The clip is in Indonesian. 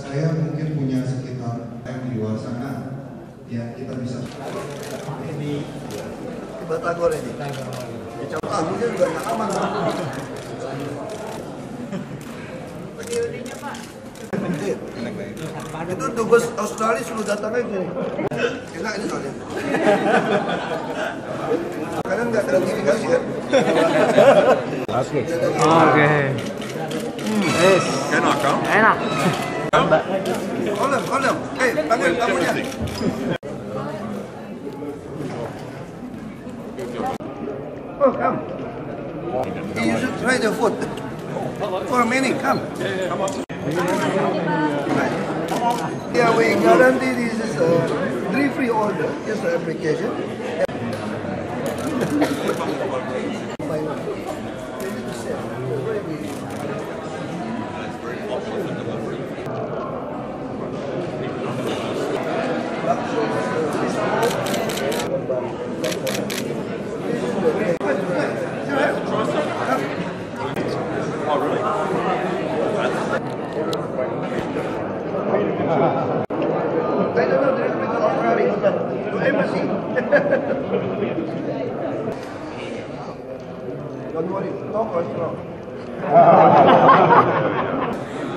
Saya mungkin punya sekitar yang di luar sana, ya kita bisa. Ini Batagor ini. Coba abunya juga nggak aman. Itu dubes Australia sudah datang aja. Enak ini soalnya. Kadang nggak gratifikasi kan? Oke. Oke. Yes. Enak kan? Enak. Kolem. Panggil tamunya. Oh, come. You should try the food. For a minute, come. Yeah, we guarantee this is a delivery order, just an application. I don't know, there's been offering to embassy. Don't worry, no control.